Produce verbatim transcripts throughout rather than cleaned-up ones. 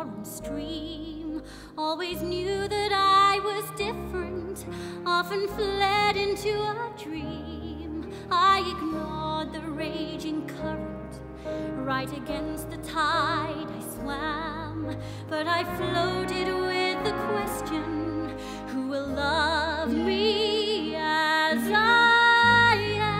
warm stream. Always knew that I was different, often fled into a dream. I ignored the raging current, right against the tide I swam. But I floated with the question, who will love me as I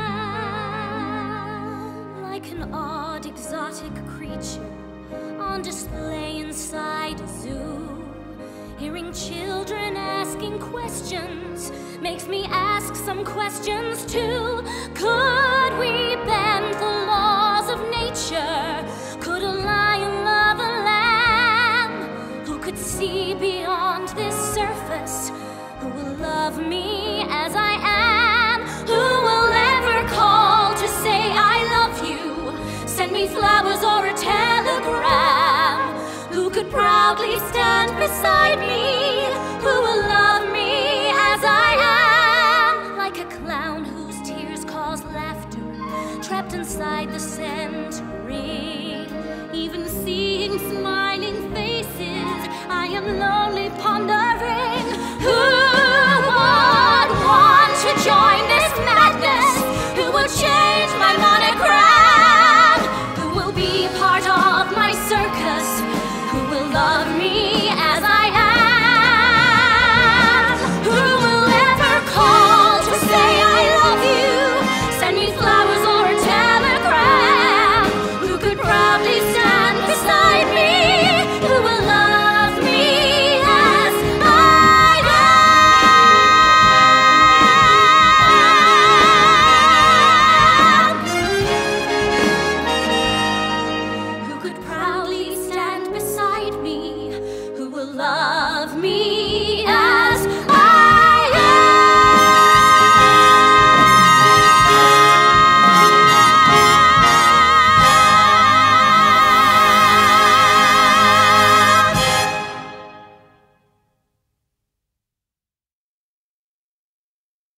am? Like an odd exotic creature on display inside a zoo, hearing children asking questions makes me ask some questions too. Could we bend the laws of nature? Could a lion love a lamb? Who could see beyond this surface? Who will love me as I am? Who will ever call to say I love you? Send me flowers or a telegram? Who could proudly stand beside me